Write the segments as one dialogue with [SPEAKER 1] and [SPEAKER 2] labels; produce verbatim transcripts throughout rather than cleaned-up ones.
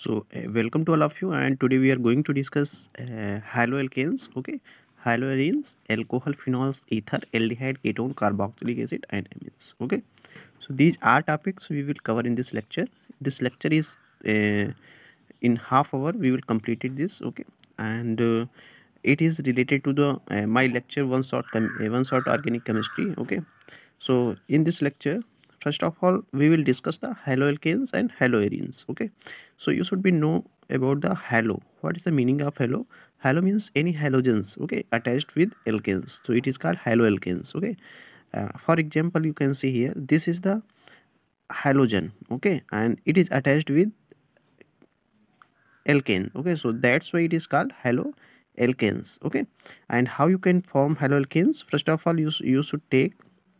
[SPEAKER 1] So, uh, welcome to all of you, and today we are going to discuss uh, haloalkanes, okay, haloarenes, alcohol, phenols, ether, aldehyde, ketone, carboxylic acid, and amines. Okay, so these are topics we will cover in this lecture. This lecture is uh, in half hour. We will complete it this, okay, and uh, it is related to the uh, my lecture one shot com- uh, one shot organic chemistry. Okay, so in this lecture, first of all, we will discuss the haloalkanes and haloarenes. Okay, so you should be know about the halo. What is the meaning of halo? Halo means any halogens, okay, attached with alkanes. So it is called haloalkanes. Okay, uh, for example, you can see here, this is the halogen, okay, and it is attached with alkane. Okay, so that's why it is called haloalkanes. Okay, and how you can form haloalkanes? First of all, you you should take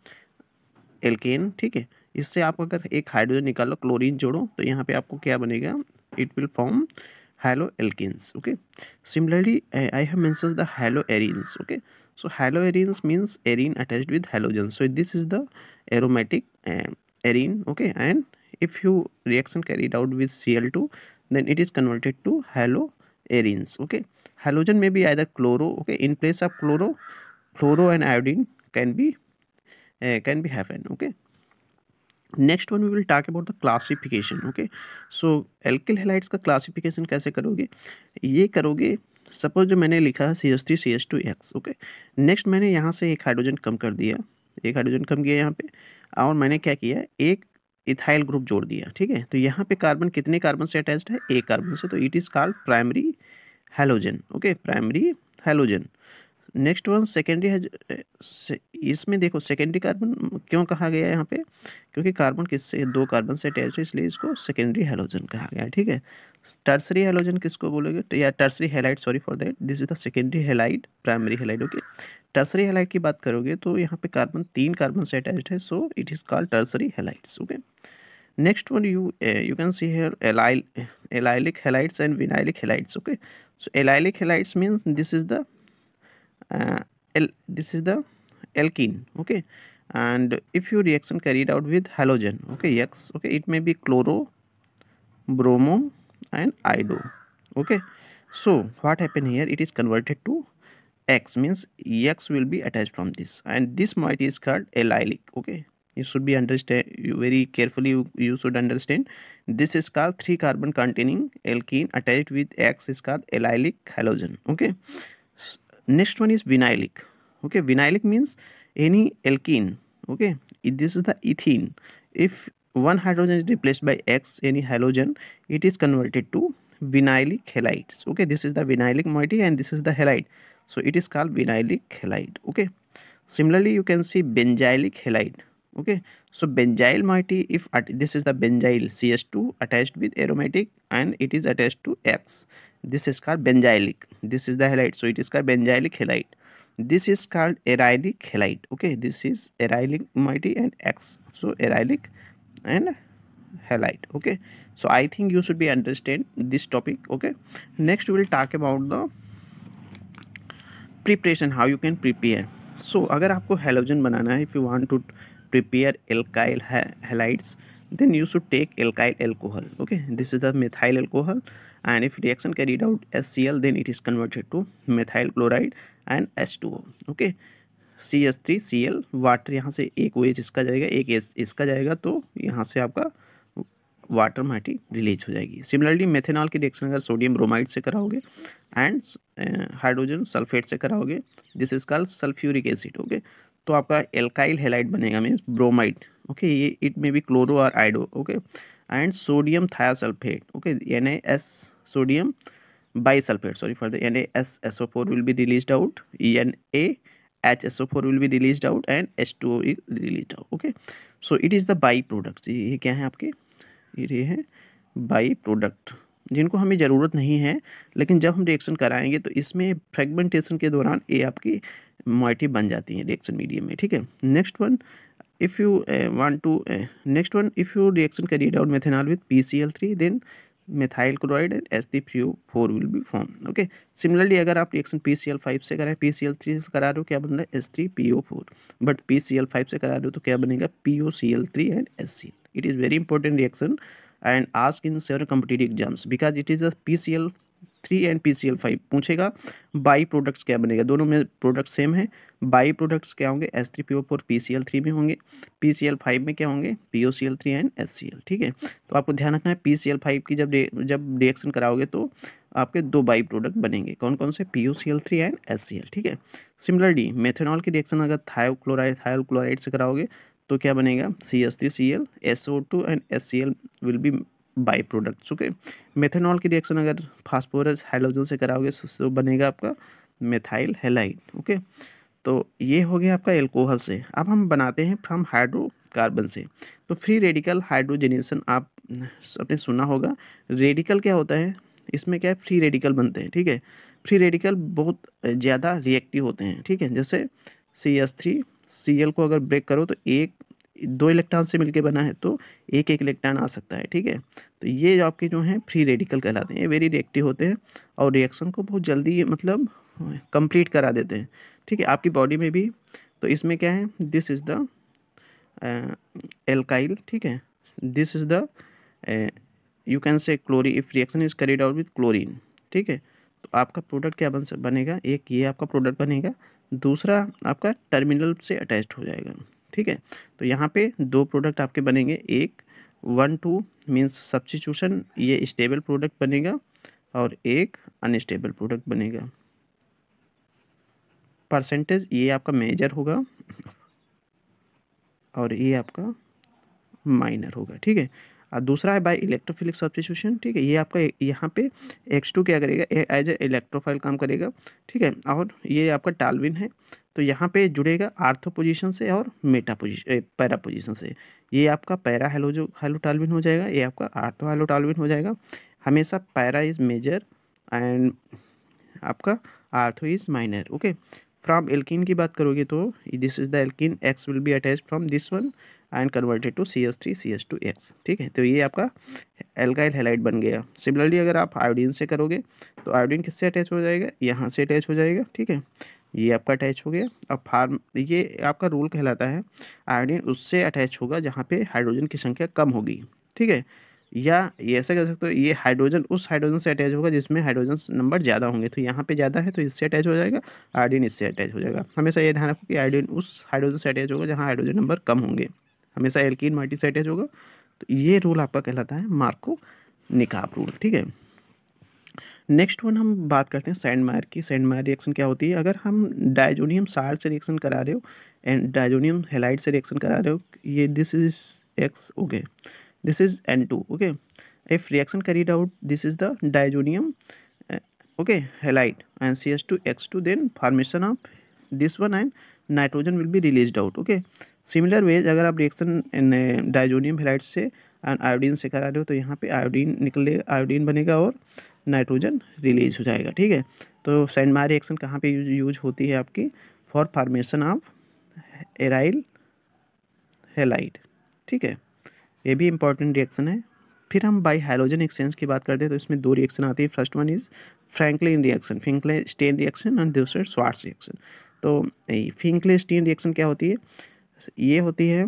[SPEAKER 1] alkane, ठीक है। इससे आप अगर एक hydrogen निकालो, chlorine जोड़ो, तो यहाँ पे आपको क्या बनेगा? It will form haloalkanes. Okay, similarly I have mentioned the haloarenes. Okay, so haloarenes means arene attached with halogen, so this is the aromatic uh, arene. Okay, and if you reaction carried out with C L two, then it is converted to haloarenes. Okay, halogen may be either chloro, okay, in place of chloro, fluoro and iodine can be uh, can be happen. Okay, next one we will talk about the classification. Okay, so alkyl halides का classification कैसे करोगे? ये करोगे, suppose जो मैंने लिखा है C S three C S two X. Okay, next मैंने यहाँ से एक हाइड्रोजन कम कर दिया, एक हाइड्रोजन कम किया यहाँ पे, और मैंने क्या किया, एक इथाइल ग्रुप जोड़ दिया। ठीक है, तो यहाँ पे कार्बन कितने कार्बन से अटैच्ड है? एक कार्बन से, तो it is called primary halogen. Okay, primary halogen. Next one secondary है। इसमें देखो सेकेंडरी कार्बन क्यों कहा गया है यहाँ पे? क्योंकि कार्बन किससे, दो कार्बन से अटैच है, इसलिए इसको सेकेंडरी हैलोजन कहा गया है। ठीक है, टर्सरी हैलोजन किसको बोलोगे? या tertiary halide, sorry for that, this is the secondary halide, primary halide. Okay, tertiary halide की बात करोगे तो यहाँ पे कार्बन तीन कार्बन से अटैच है, so it is called tertiary halides. Okay, next one you uh, you can see here allyl allylic halides and vinylic halides. Okay, so allylic halides means this is the uh, L, this is the alkene. Okay, and if your reaction carried out with halogen, okay, X, okay, it may be chloro, bromo and iodo. Okay, so what happen here, it is converted to X, means X will be attached from this, and this moiety is called allylic. Okay, you should be understand, you very carefully you, you should understand, this is called three carbon containing alkene attached with X is called allylic halogen. Okay, next one is vinylic. Okay, vinylic means any alkene. Okay, this is the ethene. If one hydrogen is replaced by X, any halogen, it is converted to vinylic halides. Okay, this is the vinylic moiety and this is the halide, so it is called vinylic halide. Okay, similarly you can see benzylic halide. Okay, so benzyl moiety, if at, this is the benzyl C H two attached with aromatic and it is attached to X, this is called benzylic. This is the halide, so it is called benzylic halide. This is called arylic halide. Okay, this is arylic moiety and X, so arylic and halide. Okay, so I think you should be understand this topic. Okay, next we will talk about the preparation, how you can prepare. So अगर आपको halogen बनाना है, if you want to prepare alkyl halides, then you should take alkyl alcohol. Okay, this is the methyl alcohol, and if reaction carried out as C L, then it is converted to methyl chloride and H two O. Okay, C H three C L, water यहाँ से एक OH इसका जाएगा, एक इसका जाएगा, तो यहाँ से आपका वाटर माटी रिलीज हो जाएगी। सिमिलरली मेथेनॉल की रिएक्शन अगर सोडियम ब्रोमाइड से कराओगे एंड हाइड्रोजन सल्फेट से कराओगे, this is called sulphuric acid. Okay, तो आपका एल्काइल हैलाइड बनेगा, मीन्स ब्रोमाइड। ओके, ये इट में बी क्लोरो और iodo. Okay, and sodium thiosulphate. Okay, N A S sodium bisulphate, sorry for the N A S S O four will be released out, N A H S O four will be released out and H two O is released out. Okay, so it is the by products. ये क्या है आपके, ये है by product, जिनको हमें ज़रूरत नहीं है, लेकिन जब हम रिएक्शन कराएंगे तो इसमें फ्रेगमेंटेशन के दौरान ये आपकी मोइटी बन जाती है रिएक्शन मीडियम में। ठीक है, next one, if you want to next one if you reaction carried out methanol with P C L three, then methyl chloride and H three P O four will be formed. Okay, similarly अगर आप reaction P C L five से कराएं, P C L three से करा रहे हो, क्या बन रहा है? H three P O four, but P C L five से करा रहे हो तो क्या बनेगा? P O C L three and H C L. It is very important reaction, and ask in several competitive exams because it is a P C L three and P C L five. पूछेगा by products क्या बनेगा, दोनों में product same है। By products क्या होंगे, S three P O four P C L three में होंगे, पी सी एल फाइव में क्या होंगे, P O C L three and S C L. ठीक है, तो आपको ध्यान रखना है पी सी एल फाइव की जब जब रिएक्शन कराओगे तो आपके दो बाई प्रोडक्ट बनेंगे, कौन कौन से, P O C L three and S C L. ठीक है, सिमिलरली मेथनॉल की रिएक्शन अगर थायो क्लोराइड थायो क्लोराइड से कराओगे तो क्या बनेगा, C S three C L, S O two and S C L will be by products. Okay, methanol की रिएक्शन अगर फास्फोरस हाइड्रोजन से कराओगे तो बनेगा आपका मेथाइल हैलाइड। ओके, तो ये हो गया आपका एल्कोहल से। अब हम बनाते हैं फ्रॉम हाइड्रोकार्बन से। तो फ्री रेडिकल हाइड्रोजनेशन आप आपने सुना होगा। रेडिकल क्या होता है, इसमें क्या है, फ्री रेडिकल बनते हैं। ठीक है, फ्री रेडिकल बहुत ज़्यादा रिएक्टिव होते हैं। ठीक है, जैसे C S three C L को अगर ब्रेक करो तो एक दो इलेक्ट्रॉन से मिलके बना है तो एक एक इलेक्ट्रॉन आ सकता है। ठीक है, तो ये जो आपके जो हैं फ्री रेडिकल कहलाते हैं, ये वेरी रिएक्टिव होते हैं और रिएक्शन को बहुत जल्दी मतलब कंप्लीट करा देते हैं। ठीक है, आपकी बॉडी में भी। तो इसमें क्या है, दिस इज़ द एल्काइल। ठीक है, this is the you can say chlorine if reaction is carried out with chlorine. ठीक है, तो आपका प्रोडक्ट क्या बन बनेगा, एक ये आपका प्रोडक्ट बनेगा, दूसरा आपका टर्मिनल से अटैच्ड हो जाएगा। ठीक है, तो यहाँ पे दो प्रोडक्ट आपके बनेंगे, एक वन टू मीन्स सब्स्टिट्यूशन, ये स्टेबल प्रोडक्ट बनेगा और एक अनस्टेबल प्रोडक्ट बनेगा। परसेंटेज ये आपका मेजर होगा और ये आपका माइनर होगा। ठीक है, और दूसरा है बाय इलेक्ट्रोफिलिक सब्स्टिट्यूशन। ठीक है, ये आपका यहाँ पे एक्स टू क्या करेगा, एज ए इलेक्ट्रोफाइल काम करेगा। ठीक है, और ये आपका टालविन है, तो यहाँ पे जुड़ेगा आर्थो पोजीशन से और मेटा पोजीशन पैरा पोजीशन से। ये आपका पैरा हेलोजो हेलोटालविन हो जाएगा, ये आपका आर्थो हेलोटालविन हो जाएगा। हमेशा पैरा इज मेजर एंड आपका ortho is minor. Okay, from alkene की बात करोगे तो this is the alkene, X will be attached from this one and converted to C S three C S two X. ठीक है, तो ये आपका एल्काइल हैलाइड बन गया। सिमिलरली अगर आप आयोडीन से करोगे तो आयोडीन किससे अटैच हो जाएगा, यहाँ से अटैच हो जाएगा। ठीक है, ये आपका अटैच हो गया। अब फार्म ये आपका रूल कहलाता है, आयोडीन उससे अटैच होगा जहाँ पे हाइड्रोजन की संख्या कम होगी। ठीक है, या ये ऐसा कह सकते हो, ये हाइड्रोजन उस हाइड्रोजन से अटैच होगा जिसमें हाइड्रोजन नंबर ज़्यादा होंगे, तो यहाँ पे ज़्यादा है तो इससे अटैच हो जाएगा, आयोडीन इससे अटैच हो जाएगा। हमेशा ये ध्यान रखो कि आयोडीन उस हाइड्रोजन से अटैच होगा जहाँ हाइड्रोजन नंबर कम होंगे, हमेशा एल्कीन माइटी से अटैच होगा। तो ये रूल आपका कहलाता है मार्को निकाप रूल। ठीक है, नेक्स्ट वन हम बात करते हैं सैंडमायर की। सैंडमायर रिएक्शन क्या होती है, अगर हम डायजोनियम साल्ट से रिएक्शन करा रहे हो एंड डायजोनियम हैलाइड से रिएक्शन करा रहे हो, ये this is X, okay, this is N two. okay, if reaction carried out, this is the diazonium uh, okay halide and C H two X two, then formation of this one and nitrogen will be released out. okay, similar ways अगर आप reaction diazonium halide से and iodine से करा रहे हो तो यहाँ पे आयोडीन निकले आयोडीन बनेगा और नाइट्रोजन रिलीज हो जाएगा। ठीक है, तो सैंडमायर रिएक्शन कहाँ पे यूज यूज होती है आपकी, for formation of aryl halide. ठीक है, ये भी इंपॉर्टेंट रिएक्शन है। फिर हम बाई हाइड्रोजन एक्सचेंज की बात करते हैं तो इसमें दो रिएक्शन आती है। First one is Franklin reaction, Finkelstein reaction and दूसरा स्वार्ट्ज रिएक्शन। तो फिंकले-स्टेन रिएक्शन क्या होती है, ये होती है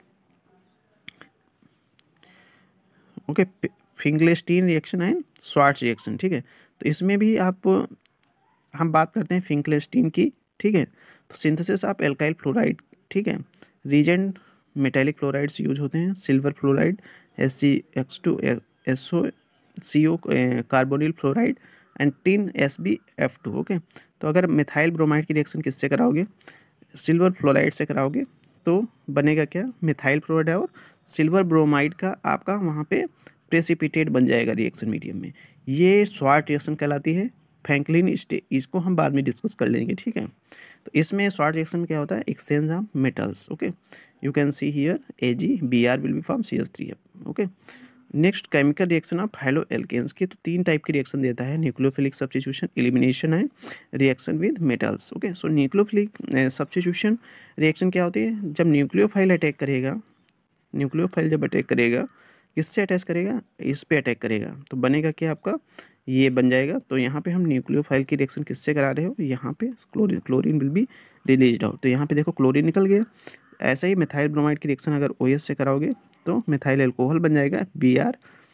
[SPEAKER 1] okay Finkelstein reaction and Swarts reaction. ठीक है, तो इसमें भी आप हम बात करते हैं फिंकले-स्टेन की। ठीक है, तो सिंथेसिस ऑफ एल्काइल फ्लोराइड। ठीक है, रीजेंट मेटेलिक फ्लोराइड्स यूज होते हैं, silver fluoride, S C X two, S O C O carbonyl fluoride and tin S B F two. Okay, तो अगर मिथाइल ब्रोमाइड की रिएक्शन किससे कराओगे, सिल्वर फ्लोराइड से कराओगे तो बनेगा क्या, मिथाइल फ्लोराइड और सिल्वर ब्रोमाइड का आपका वहाँ पे प्रेसिपिटेट बन जाएगा रिएक्शन मीडियम में। ये स्वार्ट रिएक्शन कहलाती है। फ्रैंकलिन स्टे इसको हम बाद में डिस्कस कर लेंगे। ठीक है, तो इसमें स्वार्ट रिएक्शन में क्या होता है, exchange of metals. Okay, you can see here A G B R will be form C S three F. Okay, next chemical reaction of halo alkanes की, तो तीन टाइप की रिएक्शन देता है, nucleophilic substitution, elimination and reaction with metals. Okay, so nucleophilic substitution reaction क्या होती है, जब न्यूक्लियोफाइल अटैक करेगा, न्यूक्लियोफाइल जब अटैक करेगा किससे अटैच करेगा, इस पे अटैक करेगा तो बनेगा क्या आपका, ये बन जाएगा। तो यहाँ पे हम न्यूक्लियोफाइल की रिएक्शन किससे करा रहे हो, यहाँ पे chlorine chlorine will be released out, तो यहाँ पे देखो क्लोरीन निकल गया। ऐसे ही मिथाइल ब्रोमाइड की रिएक्शन अगर ओ एस से कराओगे तो मिथाइल एल्कोहल बन जाएगा बी आर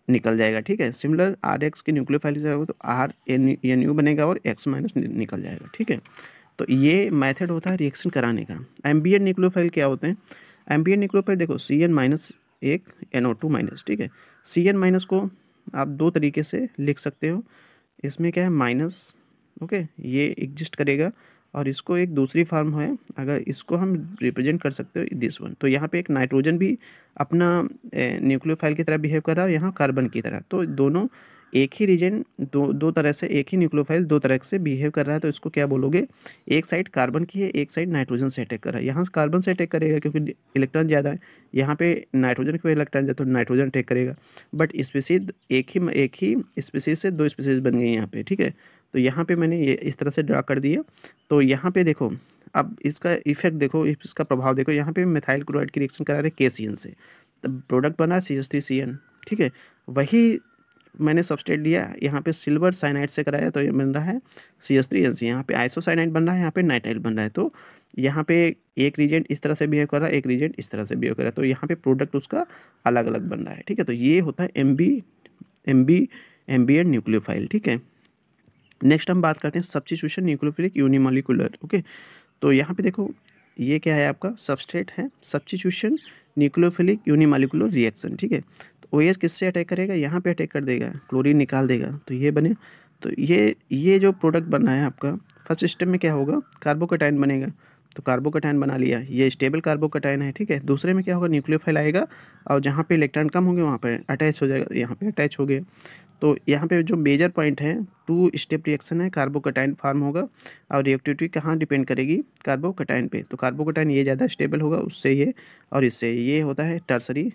[SPEAKER 1] निकल जाएगा, ठीक है। सिमिलर आर एक्स की न्यूक्लियोफाइल जाएगा तो आर एन एन यू बनेगा और एक्स माइनस निकल जाएगा, ठीक है। तो ये मेथड होता है रिएक्शन कराने का। एम्बिएंट न्यूक्लियोफाइल क्या होते हैं? एम्बिएंट न्यूक्लियोफाइल देखो सी एन माइनस एक एन ओ टू माइनस, ठीक है। सी एन माइनस को आप दो तरीके से लिख सकते हो। इसमें क्या है माइनस, ओके, ये एग्जिस्ट करेगा और इसको एक दूसरी फॉर्म है, अगर इसको हम रिप्रेजेंट कर सकते हो दिस वन। तो यहाँ पे एक नाइट्रोजन भी अपना न्यूक्लियोफाइल की तरह बिहेव कर रहा है, यहाँ कार्बन की तरह। तो दोनों एक ही रीजन दो दो तरह से, एक ही न्यूक्लियोफाइल दो तरह से बिहेव कर रहा है। तो इसको क्या बोलोगे? एक साइड कार्बन की है, एक साइड नाइट्रोजन से अटैक कर रहा है। यहाँ से कार्बन से अटैक करेगा क्योंकि इलेक्ट्रॉन ज़्यादा है, यहाँ पे नाइट्रोजन के इलेक्ट्रॉन ज़्यादा तो नाइट्रोजन अटैक करेगा। बट स्पीसीज एक ही एक ही स्पीसीज से दो स्पीसीज बन गई यहाँ पे, ठीक है। तो यहाँ पे मैंने ये इस तरह से ड्रा कर दिया। तो यहाँ पे देखो, अब इसका इफेक्ट देखो, इसका प्रभाव देखो। यहाँ पे मिथाइल क्लोराइड की रिएक्शन करा रहे के सी एन से, तब प्रोडक्ट बना C H three C N, ठीक है। वही मैंने सबस्ट्रेट लिया, यहाँ पे सिल्वर साइनाइड से कराया तो ये बन रहा है C H three N C. यहाँ पे आइसोसाइनाइड बन रहा है, यहाँ पे नाइट्राइल बन रहा है। तो यहाँ पे एक रीजेंट इस तरह से बिहेव कर रहा है, एक रीजेंट इस तरह से बिहेव कर रहा है। तो यहाँ पे प्रोडक्ट उसका अलग अलग बन रहा है, ठीक है। तो ये होता है M B M B ambient nucleophile, ठीक है। नेक्स्ट हम बात करते हैं सब्स्टिट्यूशन न्यूक्लियोफिलिक यूनिमॉलिक्यूलर, ओके। तो यहाँ पे देखो ये क्या है, आपका सबस्ट्रेट है, सब्स्टिट्यूशन न्यूक्लियोफिलिक यूनिमॉलिक्यूलर रिएक्शन, ठीक है। तो ओ एच किससे अटैक करेगा? यहाँ पे अटैक कर देगा, क्लोरीन निकाल देगा, तो ये बने। तो ये ये जो प्रोडक्ट बनना है आपका, फर्स्ट स्टेप में क्या होगा? कार्बोकैटायन बनेगा। तो कार्बोकैटायन बना लिया, ये स्टेबल कार्बोकैटायन है, ठीक है। दूसरे में क्या होगा? न्यूक्लियोफाइल आएगा और जहाँ पे इलेक्ट्रॉन कम होंगे वहाँ पर अटैच हो जाएगा, यहाँ पे अटैच हो गया। तो यहाँ पे जो मेजर पॉइंट है, टू स्टेप रिएक्शन है, कार्बोकैटायन फॉर्म होगा और रिएक्टिविटी कहाँ डिपेंड करेगी? कार्बोकैटायन पे। तो कार्बोकैटायन ये ज़्यादा स्टेबल होगा उससे ये, और इससे ये होता है टर्सरी,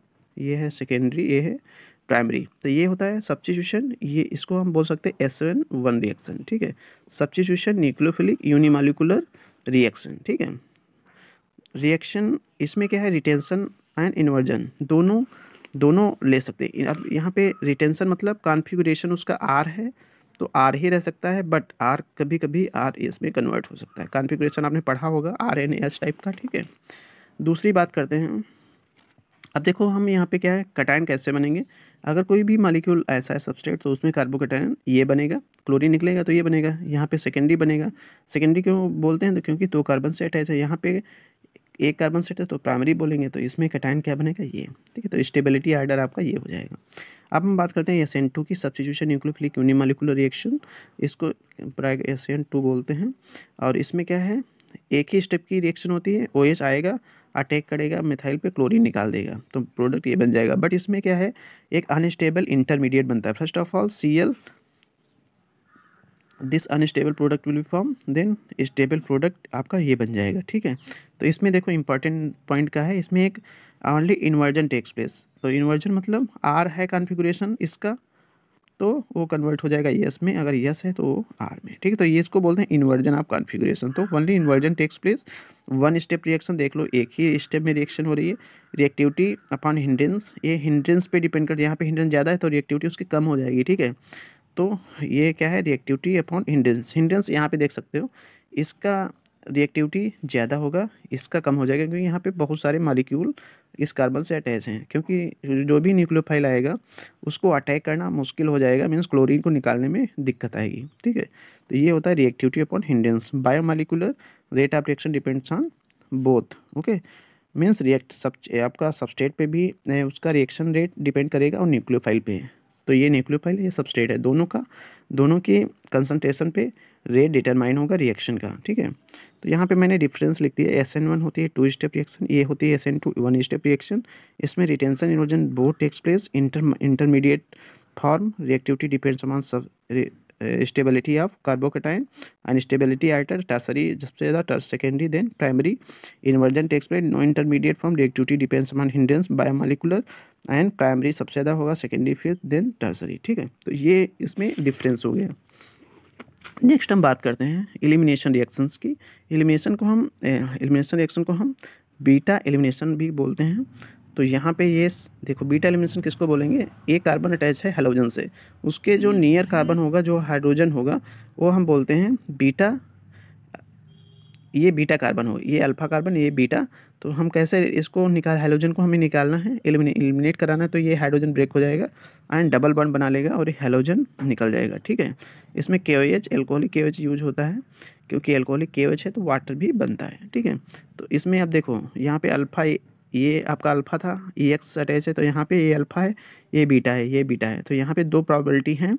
[SPEAKER 1] ये है सेकेंडरी, ये है प्राइमरी। तो ये होता है सब्स्टिट्यूशन, ये इसको हम बोल सकते हैं एस एन वन रिएक्शन, ठीक है। सब्स्टिट्यूशन न्यूक्लियोफिलिक यूनिमॉलिक्यूलर रिएक्शन, ठीक है। रिएक्शन इसमें क्या है? रिटेंशन एंड इन्वर्जन दोनों दोनों ले सकते हैं। अब यहाँ पे रिटेंशन मतलब कॉन्फ़िगरेशन उसका आर है तो आर ही रह सकता है, बट आर कभी कभी आर एस में कन्वर्ट हो सकता है। कॉन्फ़िगरेशन आपने पढ़ा होगा आर एन एस टाइप का, ठीक है। दूसरी बात करते हैं, अब देखो हम यहाँ पे क्या है, कटायन कैसे बनेंगे? अगर कोई भी मॉलिक्यूल ऐसा है सबस्ट्रेट तो उसमें कार्बोकैटायन ये बनेगा, क्लोरीन निकलेगा तो ये बनेगा। यहाँ पे सेकेंडरी बनेगा। सेकेंडरी क्यों बोलते हैं? तो क्योंकि दो कार्बन से अटैच है, यहाँ पे एक कार्बन सेट है तो प्राइमरी बोलेंगे। तो इसमें कटायन क्या बनेगा? ये, ठीक है। तो स्टेबिलिटी आर्डर आपका ये हो जाएगा। अब हम बात करते हैं एस एन टू की, सब्स्टिट्यूशन न्यूक्लियोफिलिक यूनिमॉलिक्यूलर रिएक्शन, इसको एस एन टू बोलते हैं। और इसमें क्या है, एक ही स्टेप की रिएक्शन होती है। ओ एच आएगा, अटैक करेगा मिथाइल पे, क्लोरीन निकाल देगा, तो प्रोडक्ट ये बन जाएगा। बट इसमें क्या है, एक अनस्टेबल इंटरमीडिएट बनता है। First of all C L, this unstable product will be form, then stable product आपका ये बन जाएगा, ठीक है। तो इसमें देखो इंपॉर्टेंट पॉइंट का है, इसमें एक ओनली इन्वर्जन टेक्स प्लेस। तो इन्वर्जन मतलब आर है कॉन्फ़िगरेशन इसका, तो वो कन्वर्ट हो जाएगा यस में, अगर यस है तो आर में, ठीक है। तो ये इसको बोलते हैं इन्वर्जन ऑफ कॉन्फ़िगरेशन। तो only inversion takes place, one step reaction देख लो, एक ही स्टेप में रिएक्शन हो रही है। रिएक्टिविटी अपॉन हिंड्रेंस, ये हिंड्रेंस पे डिपेंड करती है। यहाँ पे हिंड्रेंस ज़्यादा है तो रिएक्टिविटी उसकी कम हो जाएगी, ठीक है। तो ये क्या है, रिएक्टिविटी अपॉन हिंड्रेंस। हिंड्रेंस यहाँ पे देख सकते हो, इसका रिएक्टिविटी ज़्यादा होगा, इसका कम हो जाएगा, क्योंकि यहाँ पे बहुत सारे मॉलिक्यूल इस कार्बन से अटैच हैं। क्योंकि जो भी न्यूक्लियोफाइल आएगा उसको अटैक करना मुश्किल हो जाएगा, मीन्स क्लोरीन को निकालने में दिक्कत आएगी, ठीक है। तो ये होता है reactivity upon hindrance. Bimolecular rate of reaction depends on both, okay. Means react सब आपका सबस्ट्रेट पे भी उसका रिएक्शन रेट डिपेंड करेगा और न्यूक्लियोफाइल पे। तो ये न्यूक्लियोफाइल है, ये सबस्ट्रेट है, दोनों का दोनों के कंसंट्रेशन पे रेट डिटरमाइन होगा रिएक्शन का, ठीक है। तो यहाँ पे मैंने डिफरेंस लिख दिया। एस एन वन होती है टू स्टेप रिएक्शन, ये होती है S N two one step reaction. इसमें retention inversion both takes place, inter intermediate form, reactivity depends on सब stability of carbocation and stability आइटर, टर्सरी सबसे ज़्यादा, secondary, then primary. Inversion takes place, no intermediate form, reactivity depends on hindrance, bimolecular and primary सबसे ज़्यादा होगा, secondary फिर then tertiary, ठीक है। तो ये इसमें डिफरेंस हो गया। नेक्स्ट हम बात करते हैं एलिमिनेशन रिएक्शंस की। एलिमिनेशन को हम एलिमिनेशन रिएक्शन को हम बीटा एलिमिनेशन भी बोलते हैं। तो यहाँ पे ये देखो, बीटा एलिमिनेशन किसको बोलेंगे? एक कार्बन अटैच है हैलोजन से, उसके जो नियर कार्बन होगा, जो हाइड्रोजन होगा, वो हम बोलते हैं बीटा ये बीटा कार्बन हो, ये अल्फा कार्बन, ये बीटा। तो हम कैसे इसको निकाल, हाइड्रोजन को हमें निकालना है, एलिमिनेट कराना है। तो ये हाइड्रोजन ब्रेक हो जाएगा एंड डबल बॉन्ड बना लेगा और ये हाइड्रोजन निकल जाएगा, ठीक है। इसमें के ओ एच, एल्कोहलिक के ओ एच यूज होता है, क्योंकि एल्कोहलिक के ओ एच है तो वाटर भी बनता है, ठीक है। तो इसमें आप देखो यहाँ पे अल्फा, ये आपका अल्फा था, ई एक्स अटैच है, तो यहाँ पे ये अल्फा है, ये बीटा है, ये बीटा है। तो यहाँ पे दो प्रोबेबिलिटी हैं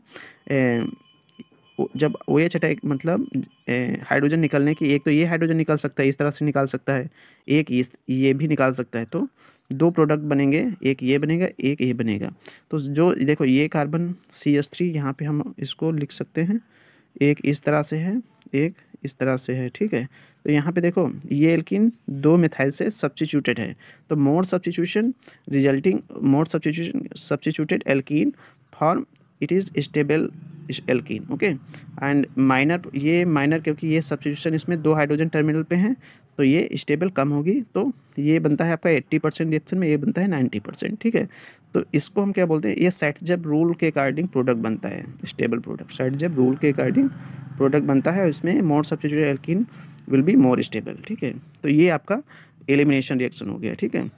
[SPEAKER 1] जब ओ एच अटैक, मतलब हाइड्रोजन निकलने की। एक तो ये हाइड्रोजन निकल सकता है, इस तरह से निकाल सकता है, एक इस ये भी निकाल सकता है। तो दो प्रोडक्ट बनेंगे, एक ये बनेगा, एक ये बनेगा। तो जो देखो ये कार्बन सी एच थ्री, यहाँ पे हम इसको लिख सकते हैं, एक इस तरह से है, एक इस तरह से है, ठीक है। तो यहाँ पे देखो ये एल्कीन दो मिथाइल से सब्स्टिट्यूटेड है। तो more substitution resulting more substitution substituted alkene form it is stable alkene, okay. And minor, ये माइनर क्योंकि ये सब्स्टिट्यूशन इसमें दो हाइड्रोजन टर्मिनल पे हैं, तो ये स्टेबल कम होगी। तो ये बनता है आपका अस्सी परसेंट रिएक्शन में, ये बनता है नब्बे परसेंट, ठीक है। तो इसको हम क्या बोलते हैं, ये सेट जब रूल के अकॉर्डिंग प्रोडक्ट बनता है, स्टेबल प्रोडक्ट। सेट जब रूल के अकॉर्डिंग प्रोडक्ट बनता है, उसमें more substituted alkene will be more stable, ठीक है। तो ये आपका एलिमिनेशन रिएक्शन हो गया, ठीक है।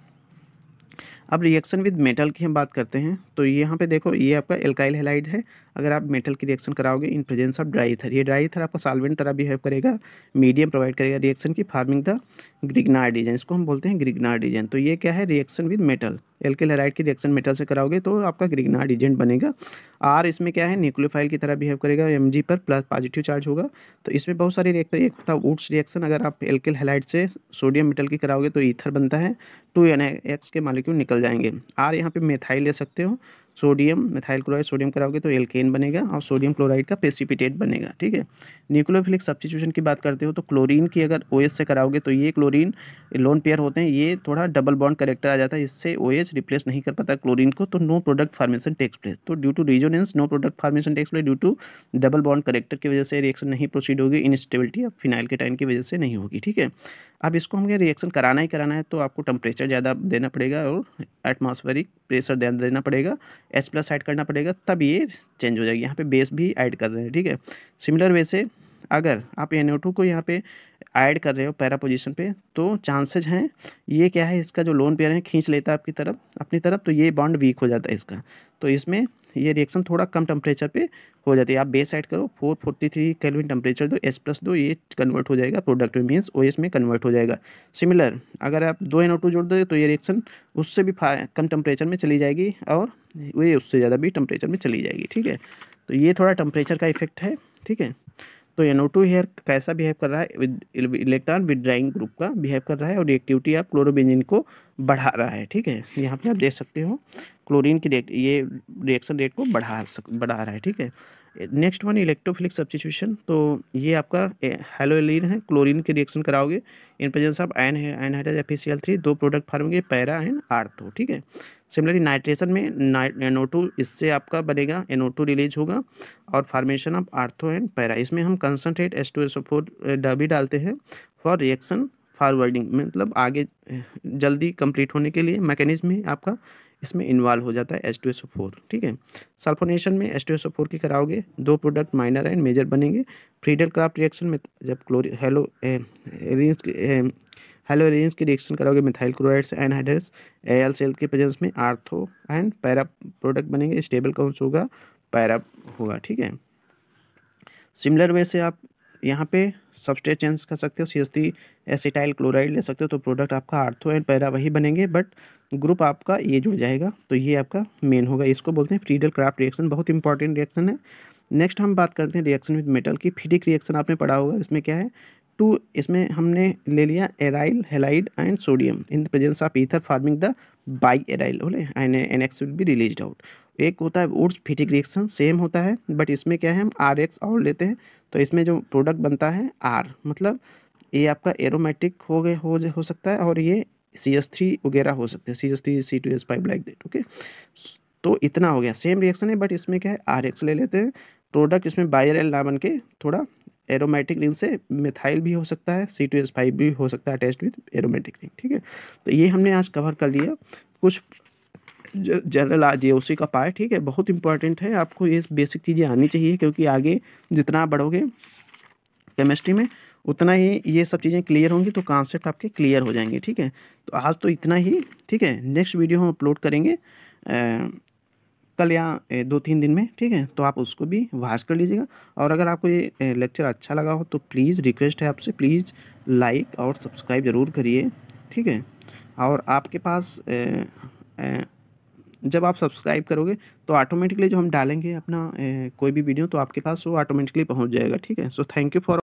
[SPEAKER 1] अब रिएक्शन विद मेटल की हम बात करते हैं। तो यहाँ पे देखो ये आपका एल्काइल हैलाइड है। अगर आप मेटल की रिएक्शन कराओगे in presence of dry ether, ये ड्राई ईथर आपका सॉल्वेंट तरह बिहेव करेगा, मीडियम प्रोवाइड करेगा रिएक्शन की, फार्मिंग द ग्रिग्नार्ड रीजन, इसको हम बोलते हैं ग्रिग्नार्ड रीजन। तो ये क्या है, reaction with metal, alkyl halide की रिएक्शन मेटल से कराओगे तो आपका ग्रिग्नार्ड एजेंट बनेगा। आर इसमें क्या है, न्यूक्लियोफाइल की तरह बिहेव करेगा, एम जी पर प्लस पॉजिटिव चार्ज होगा। तो इसमें बहुत सारी रिएक्शन, एक होता है वुड्स रिएक्शन, अगर आप एल्काइल हैलाइड से सोडियम मेटल की कराओगे तो ईथर बनता है, टू एन एक्स के मॉलिक्यूल निकल जाएंगे। आर यहाँ पे मेथाइल ले सकते हो, सोडियम मेथाइल क्लोराइड सोडियम कराओगे तो एल्केन बनेगा और सोडियम क्लोराइड का प्रेसिपिटेट बनेगा, ठीक है। न्यूक्लियोफिलिक सब्स्टिट्यूशन की बात करते हो तो क्लोरीन की अगर ओ एच से कराओगे तो ये क्लोरीन लोन पेयर होते हैं, ये थोड़ा डबल बॉन्ड करेक्टर आ जाता है, इससे ओ एच रिप्लेस नहीं कर पाता क्लोरीन को, तो no product formation takes place. तो due to resonance no product formation takes place, due to double bond character की वजह से रिएक्शन नहीं प्रोसीड होगी, इनस्टेबिलिटी ऑफ फिनाइल केटाइन की वजह से नहीं होगी, ठीक है। अब इसको हमें रिएक्शन कराना ही कराना है तो आपको टेम्परेचर ज़्यादा देना पड़ेगा और एटमॉस्फेरिक प्रेशर ध्यान देना पड़ेगा, एच प्लस ऐड करना पड़ेगा, तब ये चेंज हो जाएगी। यहाँ पे बेस भी ऐड कर रहे हैं, ठीक है। सिमिलर वे से अगर आप एन ओ टू को यहाँ पे ऐड कर रहे हो पैरा पोजीशन पे, तो चांसेज हैं ये क्या है, इसका जो लोन पेयर है खींच लेता है आपकी तरफ अपनी तरफ, तो ये बॉन्ड वीक हो जाता है इसका। तो इसमें ये रिएक्शन थोड़ा कम टेम्परेचर पे हो जाती है। आप बेस ऐड करो, four forty three kelvin temperature दो, एच प्लस दो, ये कन्वर्ट हो जाएगा प्रोडक्ट में, मीन्स ओ एच में कन्वर्ट हो जाएगा। सिमिलर अगर आप दो एन ओ टू जोड़ दोगे तो ये रिएक्शन उससे भी कम टेम्परेचर में चली जाएगी और ये उससे ज़्यादा भी टेम्परेचर में चली जाएगी, ठीक है। तो ये थोड़ा टेम्परेचर का इफेक्ट है, ठीक है। तो एन ओ टू हेयर कैसा बिहेव कर रहा है, विद इलेक्ट्रॉन विड्राइंग ग्रुप का बिहेव कर रहा है और रिएक्टिविटी ऑफ क्लोरोबेंजीन को बढ़ा रहा है, ठीक है। यहाँ पे आप देख सकते हो क्लोरीन की रिएक्ट ये रिएक्शन रेट को बढ़ा सक बढ़ा रहा है, ठीक है। Next one electrophilic substitution. तो ये आपका हेलोलिन है, क्लोरीन की रिएक्शन कराओगे इन प्रेजेंस ऑफ आयन है anhydride F E C L three, दो प्रोडक्ट फॉर्म होंगे पैरा एंड आर्थो, ठीक है। सिमिलरली नाइट्रेशन में एन ओ टू, इससे आपका बनेगा एन ओ टू रिलीज होगा और formation of ortho and para. इसमें हम concentrate H two S O four भी डालते हैं फॉर रिएक्शन फॉरवर्डिंग, मतलब आगे जल्दी कंप्लीट होने के लिए मैकेनिज्म ही आपका इसमें इन्वॉल्व हो जाता है H two S O four, ठीक है। सल्फोनेशन में H two S O four की कराओगे, दो प्रोडक्ट माइनर एंड मेजर बनेंगे। फ्रीडल क्राफ्ट रिएक्शन में जब क्लोरी हेलो एरिंस हेलो एरिंस की रिएक्शन कराओगे methyl chlorides anhydrides A L सेल के प्रेजेंस में आर्थो एंड पैरा प्रोडक्ट बनेंगे, स्टेबल कौन सा होगा, पैरा होगा, ठीक है। सिमिलर वे से आप यहाँ पे सबस्ट्रेट चेंज कर सकते हो, C S three acetyl chloride ले सकते हो, तो प्रोडक्ट आपका आर्थो एंड पैरा वही बनेंगे, बट ग्रुप आपका ये जुड़ जाएगा, तो ये आपका मेन होगा। इसको बोलते हैं फ्रीडल क्राफ्ट रिएक्शन, बहुत इंपॉर्टेंट रिएक्शन है। नेक्स्ट हम बात करते हैं रिएक्शन विद मेटल की। फिडिक रिएक्शन आपने पढ़ा होगा, इसमें क्या है, टू इसमें हमने ले लिया aryl halide and sodium in the presence of ether forming the biaryl होले and N X will be released out. एक होता है वुड्स फिटिक रिएक्शन, सेम होता है, बट इसमें क्या है हम आर एक्स और लेते हैं, तो इसमें जो प्रोडक्ट बनता है आर, मतलब ये आपका एरोमेटिक हो गए हो हो सकता है और ये सी एस थ्री वगैरह हो सकते हैं, C S three C two S five like that, okay. तो इतना हो गया, सेम रिएक्शन है, बट इसमें क्या है आर एक्स ले लेते हैं, प्रोडक्ट इसमें बाई एराइल ना बन के थोड़ा एरोमेटिक रिंग से मिथाइल भी हो सकता है, सी टू एस फाइव भी हो सकता है अटैच्ड विद एरोमेटिक रिंग, ठीक है। तो ये हमने आज कवर कर लिया कुछ जनरल आज जे ओ सी का पार्ट, ठीक है। बहुत इंपॉर्टेंट है, आपको ये बेसिक चीज़ें आनी चाहिए, क्योंकि आगे जितना बढ़ोगे केमिस्ट्री में उतना ही ये सब चीज़ें क्लियर होंगी तो कॉन्सेप्ट आपके क्लियर हो जाएंगे। ठीक है, तो आज तो इतना ही। ठीक है, नेक्स्ट वीडियो हम अपलोड करेंगे आ, कल या ए, दो तीन दिन में। ठीक है, तो आप उसको भी वॉच कर लीजिएगा। और अगर आपको ये लेक्चर अच्छा लगा हो तो प्लीज़ रिक्वेस्ट है आपसे, प्लीज़ लाइक और सब्सक्राइब ज़रूर करिए। ठीक है, और आपके पास ए, ए, जब आप सब्सक्राइब करोगे तो ऑटोमेटिकली जो हम डालेंगे अपना ए, कोई भी वीडियो तो आपके पास वो ऑटोमेटिकली पहुंच जाएगा। ठीक है, सो थैंक यू फॉर